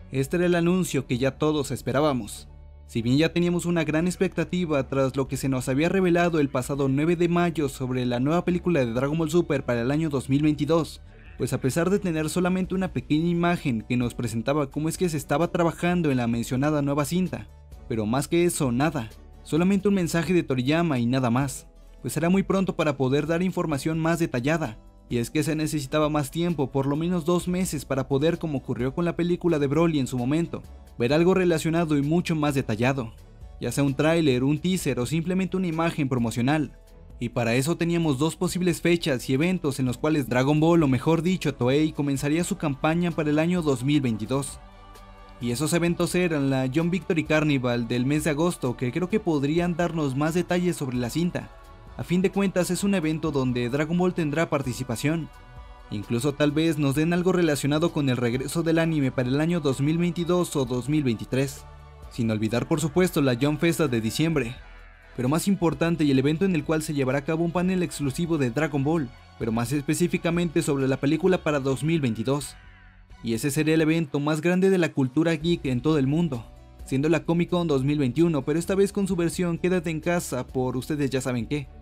Este era el anuncio que ya todos esperábamos. Si bien ya teníamos una gran expectativa tras lo que se nos había revelado el pasado 9 de mayo sobre la nueva película de Dragon Ball Super para el año 2022, pues a pesar de tener solamente una pequeña imagen que nos presentaba cómo es que se estaba trabajando en la mencionada nueva cinta, pero más que eso, nada, solamente un mensaje de Toriyama y nada más, pues era muy pronto para poder dar información más detallada, y es que se necesitaba más tiempo, por lo menos 2 meses para poder, como ocurrió con la película de Broly en su momento, ver algo relacionado y mucho más detallado, ya sea un tráiler, un teaser o simplemente una imagen promocional. Y para eso teníamos 2 posibles fechas y eventos en los cuales Dragon Ball, o mejor dicho Toei, comenzaría su campaña para el año 2022. Y esos eventos eran la John Victory Carnival del mes de agosto, que creo que podrían darnos más detalles sobre la cinta. A fin de cuentas es un evento donde Dragon Ball tendrá participación. Incluso tal vez nos den algo relacionado con el regreso del anime para el año 2022 o 2023. Sin olvidar por supuesto la Jump Festa de diciembre. Pero más importante, y el evento en el cual se llevará a cabo un panel exclusivo de Dragon Ball, pero más específicamente sobre la película para 2022. Y ese sería el evento más grande de la cultura geek en todo el mundo, siendo la Comic Con 2021, pero esta vez con su versión Quédate en casa por ustedes ya saben qué.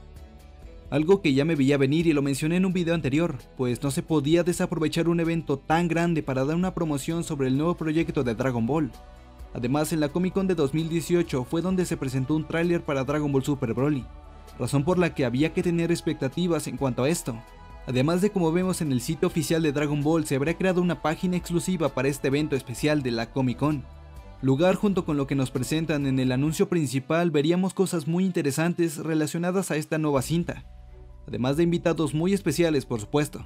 Algo que ya me veía venir y lo mencioné en un video anterior, pues no se podía desaprovechar un evento tan grande para dar una promoción sobre el nuevo proyecto de Dragon Ball. Además, en la Comic Con de 2018 fue donde se presentó un tráiler para Dragon Ball Super Broly, razón por la que había que tener expectativas en cuanto a esto. Además de, como vemos en el sitio oficial de Dragon Ball, se habría creado una página exclusiva para este evento especial de la Comic Con. Lugar junto con lo que nos presentan en el anuncio principal, veríamos cosas muy interesantes relacionadas a esta nueva cinta, además de invitados muy especiales por supuesto.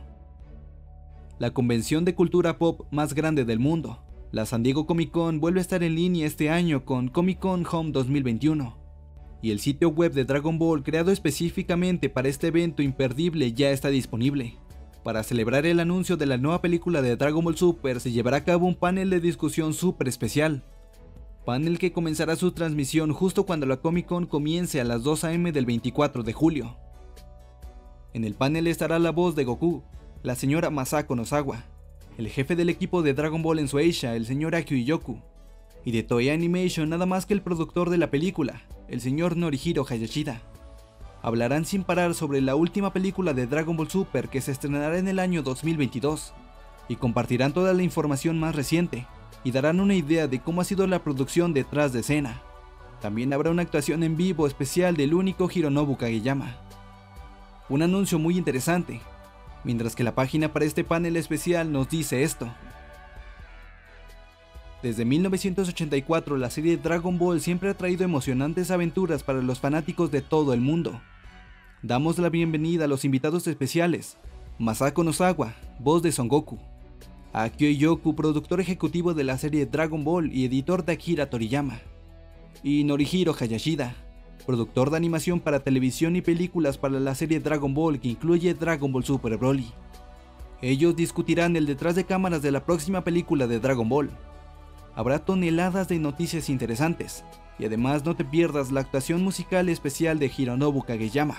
La convención de cultura pop más grande del mundo, la San Diego Comic Con, vuelve a estar en línea este año con Comic Con Home 2021, y el sitio web de Dragon Ball creado específicamente para este evento imperdible ya está disponible. Para celebrar el anuncio de la nueva película de Dragon Ball Super se llevará a cabo un panel de discusión súper especial, panel que comenzará su transmisión justo cuando la Comic Con comience a las 2 AM del 24 de julio. En el panel estará la voz de Goku, la señora Masako Nozawa, el jefe del equipo de Dragon Ball en Shueisha, el señor Akio Iyoku, y de Toei Animation nada más que el productor de la película, el señor Norihiro Hayashida. Hablarán sin parar sobre la última película de Dragon Ball Super que se estrenará en el año 2022, y compartirán toda la información más reciente, y darán una idea de cómo ha sido la producción detrás de escena. También habrá una actuación en vivo especial del único Hironobu Kageyama. Un anuncio muy interesante, mientras que la página para este panel especial nos dice esto. Desde 1984 la serie Dragon Ball siempre ha traído emocionantes aventuras para los fanáticos de todo el mundo. Damos la bienvenida a los invitados especiales: Masako Nozawa, voz de Son Goku; Akio Iyoku, productor ejecutivo de la serie Dragon Ball y editor de Akira Toriyama; y Norihiro Hayashida, productor de animación para televisión y películas para la serie Dragon Ball que incluye Dragon Ball Super Broly. Ellos discutirán el detrás de cámaras de la próxima película de Dragon Ball. Habrá toneladas de noticias interesantes, y además no te pierdas la actuación musical especial de Hironobu Kageyama.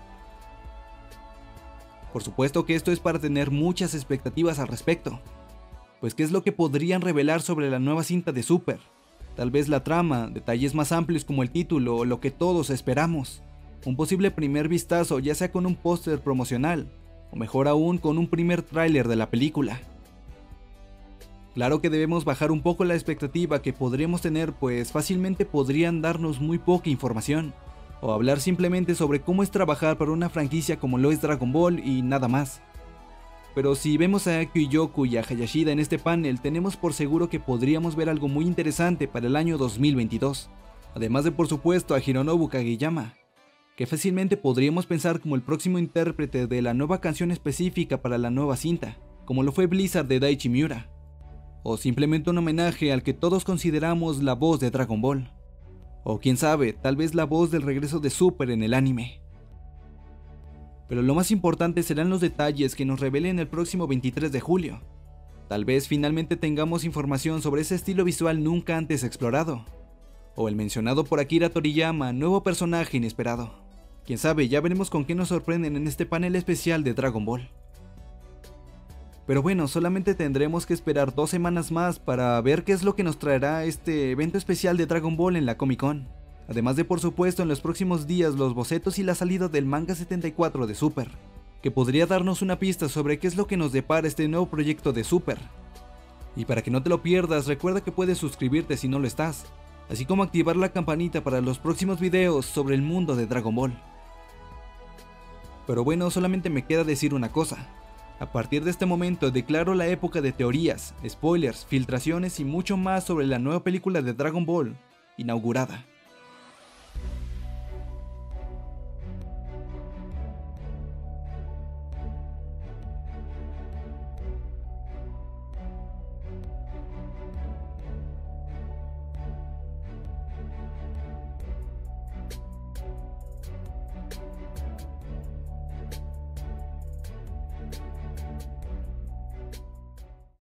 Por supuesto que esto es para tener muchas expectativas al respecto, pues ¿qué es lo que podrían revelar sobre la nueva cinta de Super? Tal vez la trama, detalles más amplios como el título o lo que todos esperamos, un posible primer vistazo ya sea con un póster promocional, o mejor aún con un primer tráiler de la película. Claro que debemos bajar un poco la expectativa que podríamos tener, pues fácilmente podrían darnos muy poca información, o hablar simplemente sobre cómo es trabajar para una franquicia como lo es Dragon Ball y nada más. Pero si vemos a Akio Iyoku y a Hayashida en este panel, tenemos por seguro que podríamos ver algo muy interesante para el año 2022, además de por supuesto a Hironobu Kageyama, que fácilmente podríamos pensar como el próximo intérprete de la nueva canción específica para la nueva cinta, como lo fue Blizzard de Daichi Miura, o simplemente un homenaje al que todos consideramos la voz de Dragon Ball, o quién sabe, tal vez la voz del regreso de Super en el anime. Pero lo más importante serán los detalles que nos revelen el próximo 23 de julio. Tal vez finalmente tengamos información sobre ese estilo visual nunca antes explorado, o el mencionado por Akira Toriyama, nuevo personaje inesperado. Quién sabe, ya veremos con qué nos sorprenden en este panel especial de Dragon Ball. Pero bueno, solamente tendremos que esperar 2 semanas más para ver qué es lo que nos traerá este evento especial de Dragon Ball en la Comic Con. Además de por supuesto en los próximos días los bocetos y la salida del manga 74 de Super, que podría darnos una pista sobre qué es lo que nos depara este nuevo proyecto de Super. Y para que no te lo pierdas, recuerda que puedes suscribirte si no lo estás, así como activar la campanita para los próximos videos sobre el mundo de Dragon Ball. Pero bueno, solamente me queda decir una cosa. A partir de este momento declaro la época de teorías, spoilers, filtraciones y mucho más sobre la nueva película de Dragon Ball inaugurada.